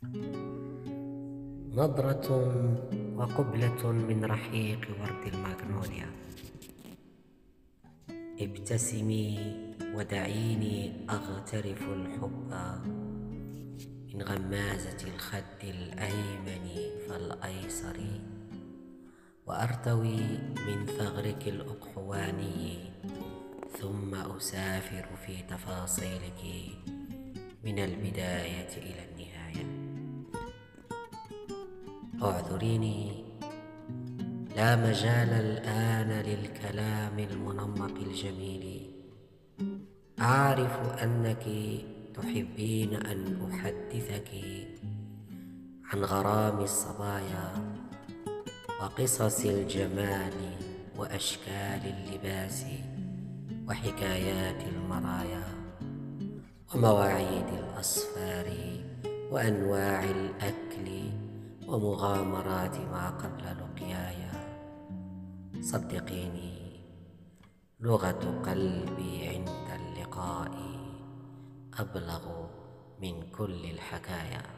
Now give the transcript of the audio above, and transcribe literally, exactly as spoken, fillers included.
نظرة وقبلة من رحيق ورد الماغنوليا. ابتسمي ودعيني أغترف الحب من غمازة الخد الأيمن فالأيسر، وأرتوي من ثغرك الأقحواني، ثم أسافر في تفاصيلك من البداية إلى النهاية. اعذريني، لا مجال الآن للكلام المنمق الجميل. أعرف أنك تحبين أن أحدثك عن غرام الصبايا وقصص الجمال وأشكال اللباس وحكايات المرايا ومواعيد الأسفار وأنواع الأكل ومغامرات ما قبل لقياي. صدقيني، لغة قلبي عند اللقاء أبلغ من كل الحكايا.